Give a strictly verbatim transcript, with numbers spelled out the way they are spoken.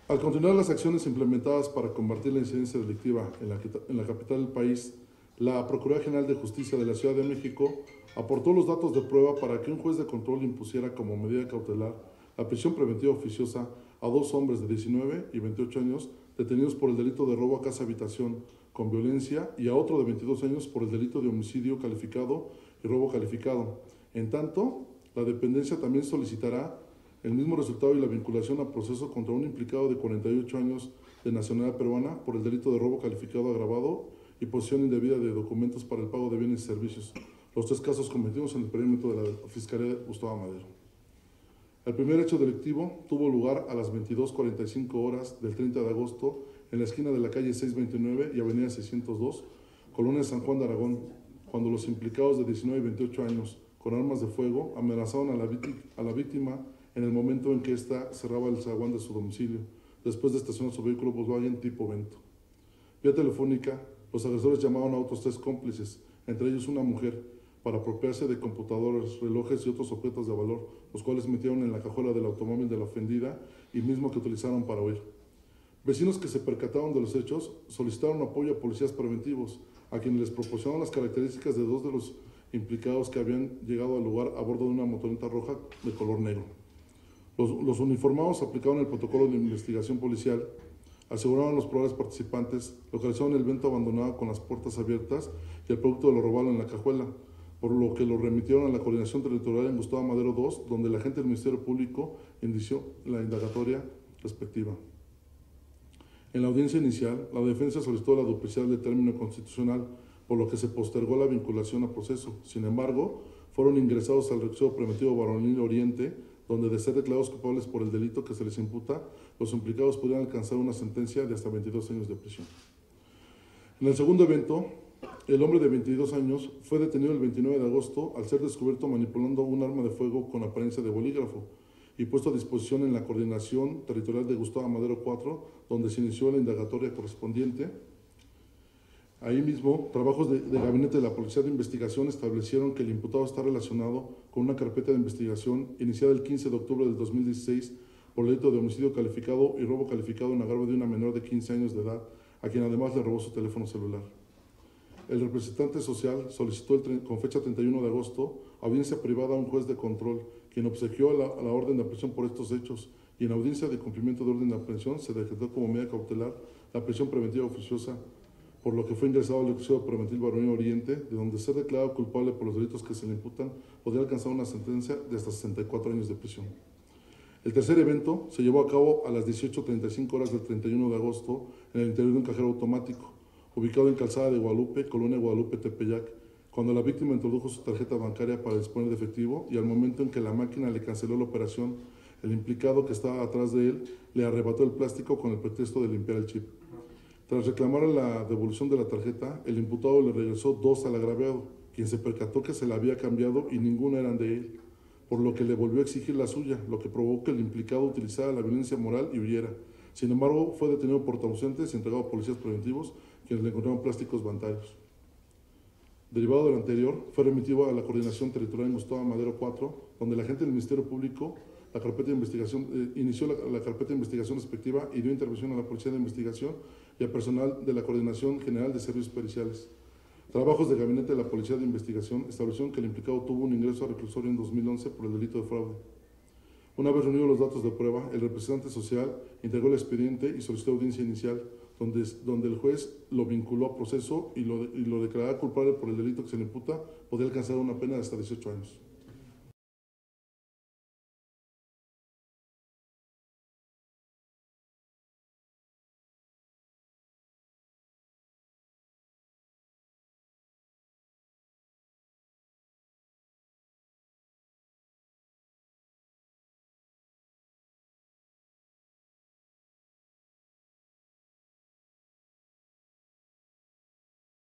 Al continuar las acciones implementadas para combatir la incidencia delictiva en la, en la capital del país, la Procuraduría General de Justicia de la Ciudad de México aportó los datos de prueba para que un juez de control impusiera como medida cautelar la prisión preventiva oficiosa a dos hombres de diecinueve y veintiocho años detenidos por el delito de robo a casa habitación con violencia y a otro de veintidós años por el delito de homicidio calificado y robo calificado. En tanto, la dependencia también solicitará el mismo resultado y la vinculación a proceso contra un implicado de cuarenta y ocho años de nacionalidad peruana por el delito de robo calificado agravado y posesión indebida de documentos para el pago de bienes y servicios, los tres casos cometidos en el perímetro de la Fiscalía de Gustavo Madero. El primer hecho delictivo tuvo lugar a las veintidós cuarenta y cinco horas del treinta de agosto en la esquina de la calle seiscientos veintinueve y avenida seiscientos dos, Colonia San Juan de Aragón, cuando los implicados de diecinueve y veintiocho años, con armas de fuego, amenazaron a la, a la víctima en el momento en que ésta cerraba el zaguán de su domicilio, después de estacionar su vehículo Volkswagen tipo Vento. Vía telefónica, los agresores llamaron a otros tres cómplices, entre ellos una mujer, para apropiarse de computadoras, relojes y otros objetos de valor, los cuales metieron en la cajuela del automóvil de la ofendida y mismo que utilizaron para huir. Vecinos que se percataron de los hechos solicitaron apoyo a policías preventivos, a quienes les proporcionaron las características de dos de los implicados que habían llegado al lugar a bordo de una motoneta roja de color negro. Los, los uniformados aplicaron el protocolo de investigación policial, aseguraron a los probables participantes, localizaron el Vento abandonado con las puertas abiertas y el producto de lo robado en la cajuela, por lo que lo remitieron a la Coordinación Territorial en Gustavo Madero dos, donde el agente del Ministerio Público inició la indagatoria respectiva. En la audiencia inicial, la defensa solicitó la duplicidad del término constitucional, por lo que se postergó la vinculación a proceso. Sin embargo, fueron ingresados al reclusorio preventivo Varonil Oriente, donde de ser declarados culpables por el delito que se les imputa, los implicados podrían alcanzar una sentencia de hasta veintidós años de prisión. En el segundo evento, el hombre de veintidós años fue detenido el veintinueve de agosto al ser descubierto manipulando un arma de fuego con apariencia de bolígrafo y puesto a disposición en la Coordinación Territorial de Gustavo Madero cuatro, donde se inició la indagatoria correspondiente. Ahí mismo, trabajos de, de gabinete de la Policía de Investigación establecieron que el imputado está relacionado con una carpeta de investigación iniciada el quince de octubre del dos mil dieciséis por el delito de homicidio calificado y robo calificado en agravio de una menor de quince años de edad, a quien además le robó su teléfono celular. El representante social solicitó el, con fecha treinta y uno de agosto audiencia privada a un juez de control, quien obsequió la, a la orden de aprehensión por estos hechos, y en audiencia de cumplimiento de orden de aprehensión se decretó como medida cautelar la prisión preventiva oficiosa, por lo que fue ingresado al reclusorio preventivo Varonil Oriente, de donde ser declarado culpable por los delitos que se le imputan podría alcanzar una sentencia de hasta sesenta y cuatro años de prisión. El tercer evento se llevó a cabo a las dieciocho treinta y cinco horas del treinta y uno de agosto en el interior de un cajero automático, ubicado en Calzada de Guadalupe, Colonia Guadalupe, Tepeyac, cuando la víctima introdujo su tarjeta bancaria para disponer de efectivo y al momento en que la máquina le canceló la operación, el implicado que estaba atrás de él le arrebató el plástico con el pretexto de limpiar el chip. Tras reclamar la devolución de la tarjeta, el imputado le regresó dos al agraviado, quien se percató que se la había cambiado y ninguna eran de él, por lo que le volvió a exigir la suya, lo que provocó que el implicado utilizara la violencia moral y huyera. Sin embargo, fue detenido por ausentes y entregado a policías preventivos, quienes le encontraron plásticos bancarios. Derivado del anterior, fue remitido a la Coordinación Territorial en Gustavo Madero cuatro, donde el agente del Ministerio Público la carpeta de investigación, eh, inició la, la carpeta de investigación respectiva y dio intervención a la Policía de Investigación y al personal de la Coordinación General de Servicios Periciales. Trabajos de gabinete de la Policía de Investigación establecieron que el implicado tuvo un ingreso a reclusorio en dos mil once por el delito de fraude. Una vez reunidos los datos de prueba, el representante social entregó el expediente y solicitó audiencia inicial, donde, donde el juez lo vinculó a proceso y lo, y lo declarará culpable por el delito que se le imputa, podría alcanzar una pena de hasta dieciocho años.